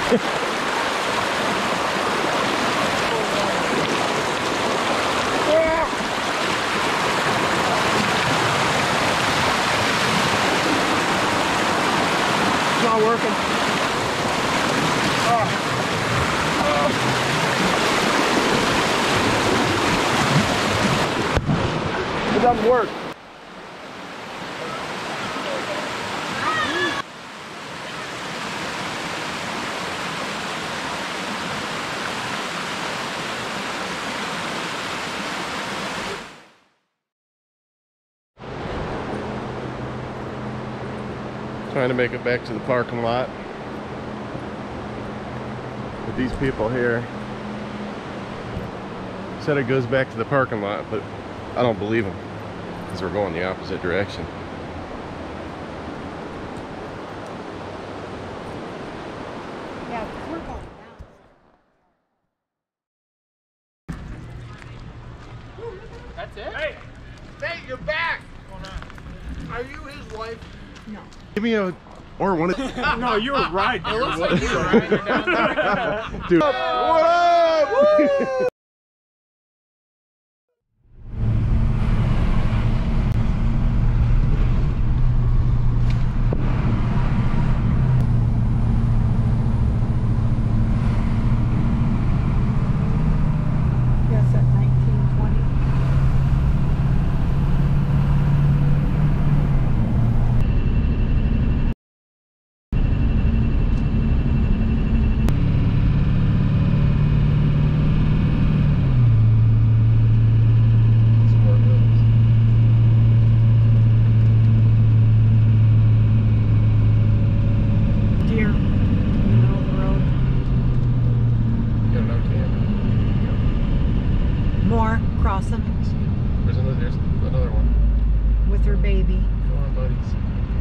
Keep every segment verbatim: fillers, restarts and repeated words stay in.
It's not working. Oh. Oh. It doesn't work. Trying to make it back to the parking lot with these people here. Said it goes back to the parking lot, but I don't believe them because we're going the opposite direction. Yeah, we're going down. That's it? Hey! Hey, you're back! What's going on? Are you his wife? No. Give me a, or one of no, you were right. It looks like you were riding down there. Dude. What up? Woo! Yes, at nineteen twenty. More crossing. There's another, there's another one. With her baby. Come on, buddies.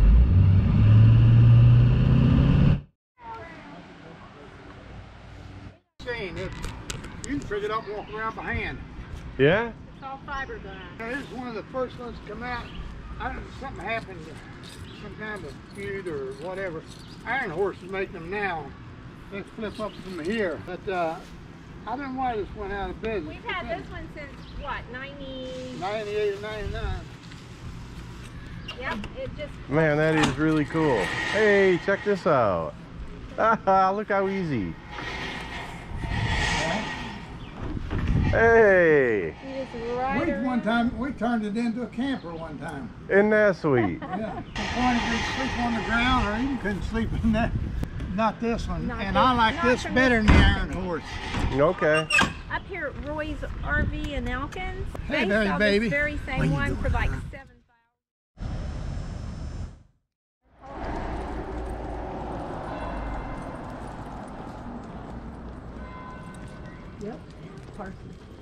Saying if you can pick it up and walk around by hand. Yeah? It's all fiberglass. Now, this is one of the first ones to come out. I don't know, something happened, some kind of feud or whatever. Iron Horse is making them now. Let's flip up from here. But uh, I don't know why this went out of business. We've had this one since what, ninety? ninety-eight or ninety-nine. Yep, it just. Man, that is really cool. Hey, check this out. Look how easy. Hey. You just ride We around. one time we turned it into a camper one time. Isn't that sweet? Yeah. The point if we sleep on the ground or even couldn't sleep in that. Not this one. Not and this- I like not this from better than this the company. Iron Horse. Okay. Up here at Roy's R V in Elkins, Hey, they Mary, sell baby. this very What same you one doing? for like seven Yep. Parsons.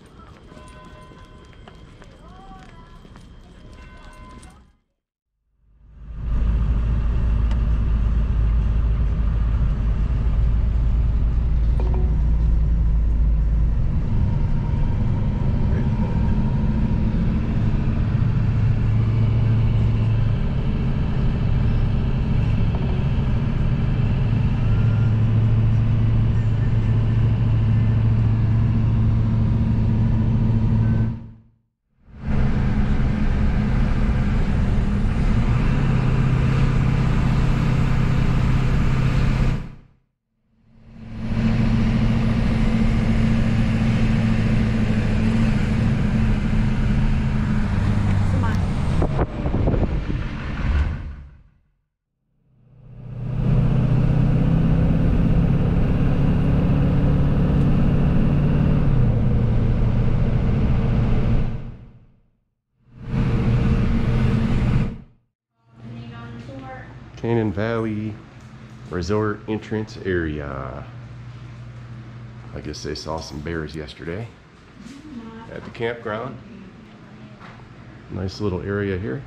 Cannon Valley Resort entrance area. I guess they saw some bears yesterday at the campground. Nice little area here.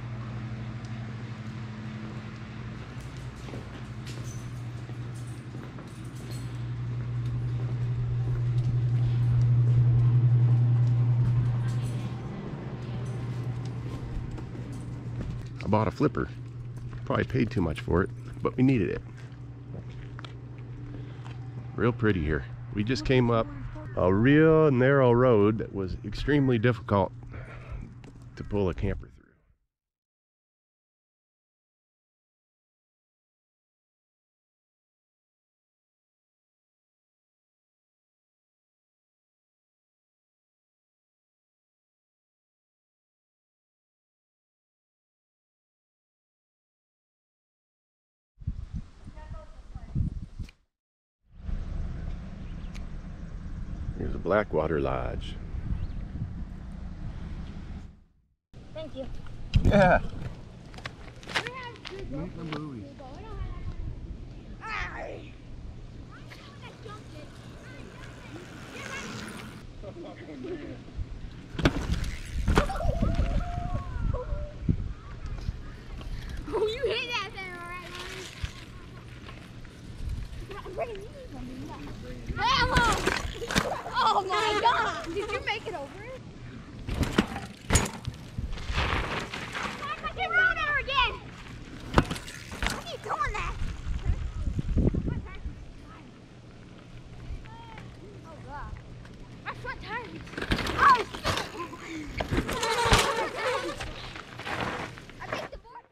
I bought a flipper. Probably paid too much for it, but we needed it. Real pretty here. We just came up a real narrow road that was extremely difficult to pull a camper through. Here's a Blackwater Lodge. Thank you. Yeah. Oh, you hit that thing all right, man. Hello! Oh my God! Did you make it over? I can run her again! Why are you doing that? Oh God. My front tires. Oh shit! I think the board.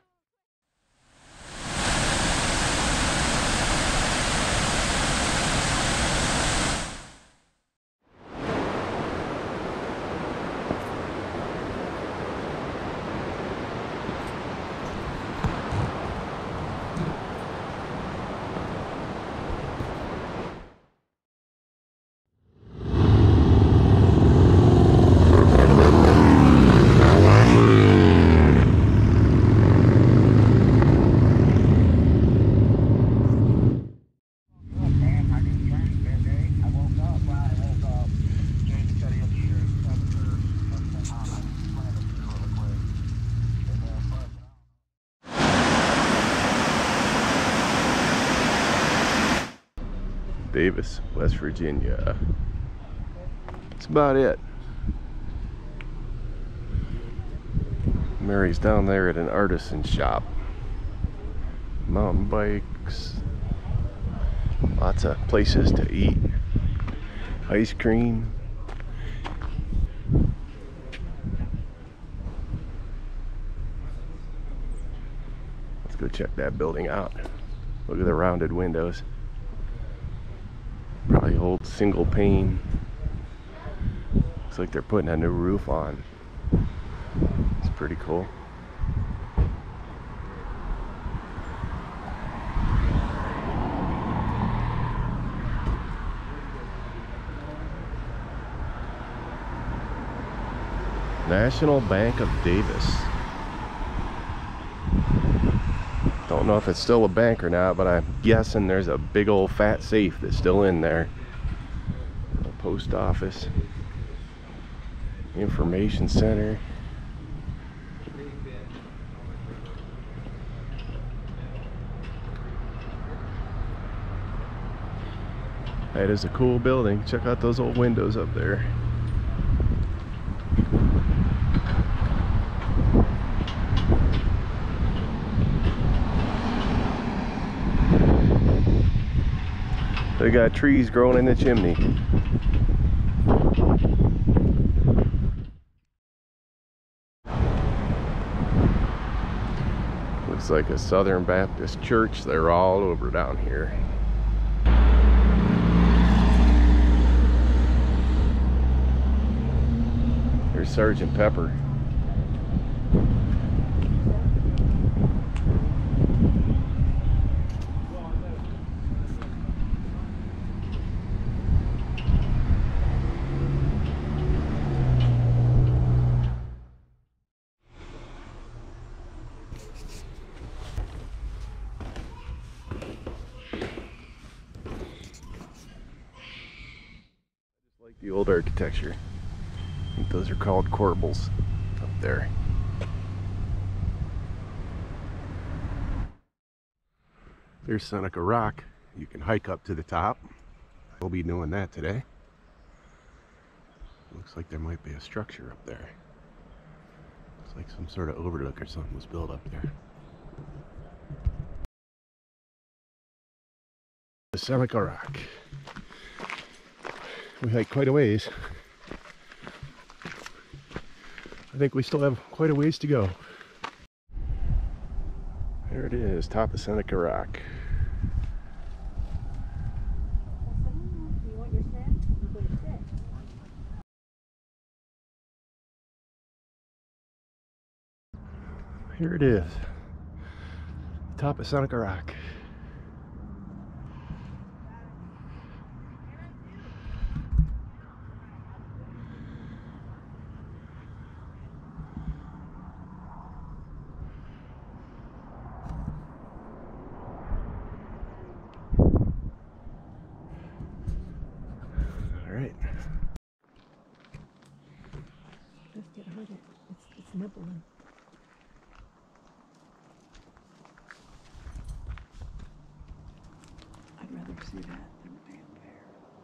Davis, West Virginia. That's about it. Mary's down there at an artisan shop. Mountain bikes. Lots of places to eat. Ice cream. Let's go check that building out. Look at the rounded windows. Probably old single pane. Looks like they're putting a new roof on. It's pretty cool. National Bank of Davis. Don't know if it's still a bank or not, but I'm guessing there's a big old fat safe that's still in there. The post office, information center. That is a cool building. Check out those old windows up there. They got trees growing in the chimney. Looks like a Southern Baptist church. They're all over down here. There's Sergeant Pepper. The old architecture. I think those are called corbels up there. There's Seneca Rock. You can hike up to the top. We'll be doing that today. Looks like there might be a structure up there. Looks like some sort of overlook or something was built up there. Seneca Rock. We hiked quite a ways. I think we still have quite a ways to go. There it is, top of Seneca Rock. You want your snack? You go to sit. Here it is, top of Seneca Rock. All right. Let's get hurt. It's, it's nibbling. I'd rather see that than a damn bear.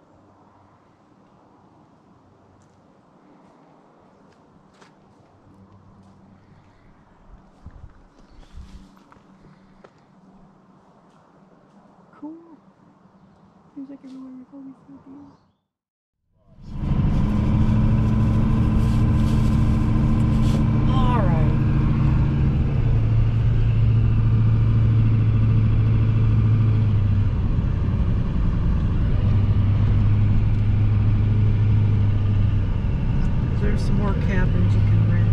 Cool. Seems like everywhere we go, we see deer. All right. There's some more cabins you can rent.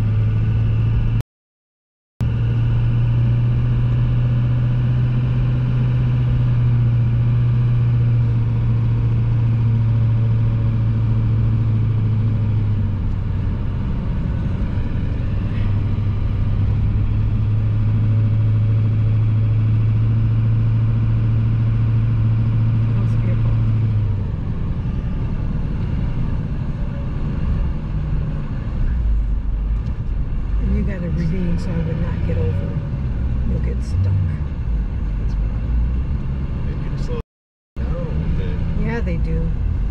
How's the vehicle? And you got a ravine, so I would not get over. You'll get stuck. Maybe you slow down a little bit. Yeah, they do.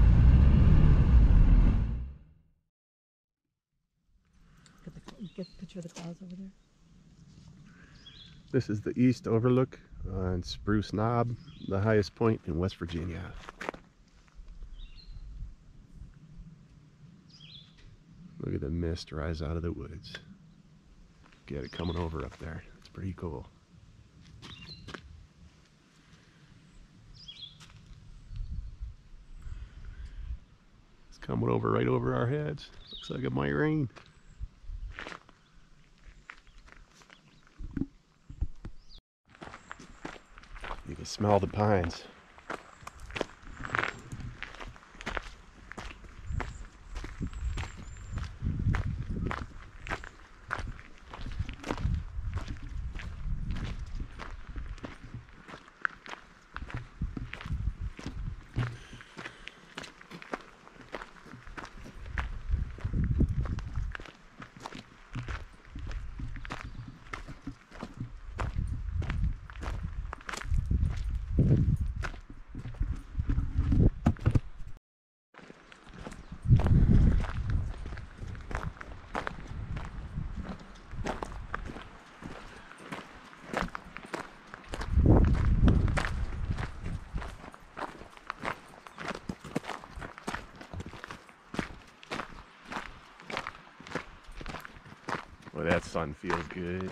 Get the, get the picture of the clouds over there. This is the east overlook on Spruce Knob, the highest point in West Virginia. Look at the mist rise out of the woods. Get it coming over up there. It's pretty cool. It's coming over right over our heads. Looks like it might rain. You can smell the pines. Boy, that sun feels good.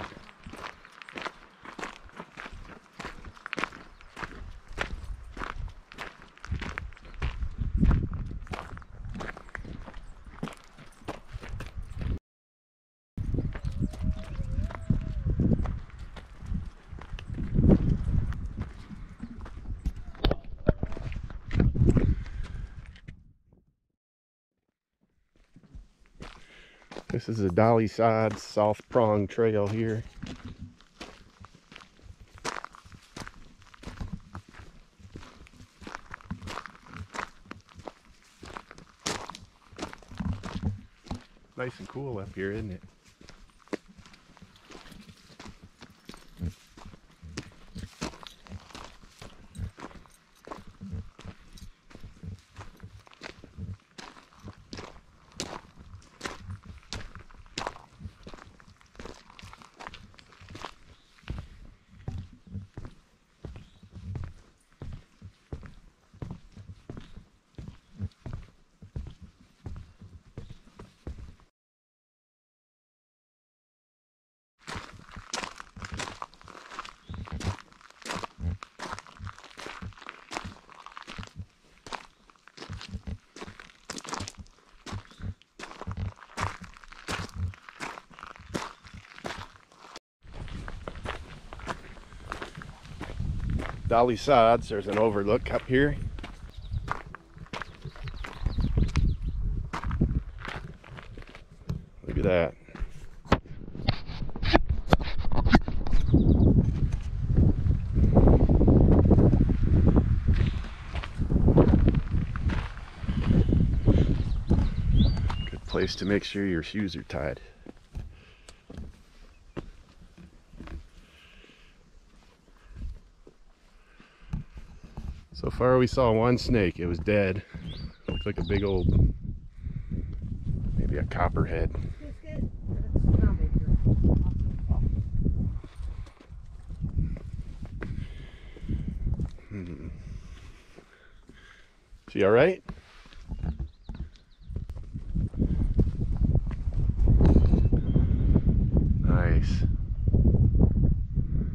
This is a Dolly Sod South Prong Trail here. Nice and cool up here, isn't it? Dolly Sods. There's an overlook up here. Look at that. Good place to make sure your shoes are tied. So far we saw one snake. It was dead. Looked like a big old, maybe a copperhead. Hmm. She all right? Nice.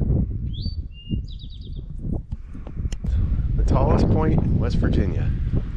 The tallest point in West Virginia.